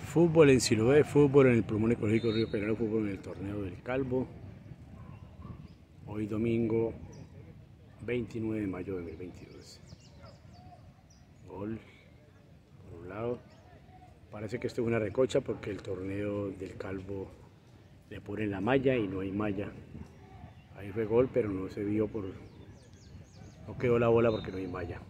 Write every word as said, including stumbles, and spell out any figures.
Fútbol en Siloé, fútbol en el Pulmón Ecológico Río Pedernal, fútbol en el Torneo del Calvo. Hoy domingo veintinueve de mayo de dos mil veintidós. Gol por un lado. Parece que esto es una recocha porque el torneo del Calvo le ponen la malla y no hay malla. Ahí fue gol, pero no se vio por... no quedó la bola porque no hay malla.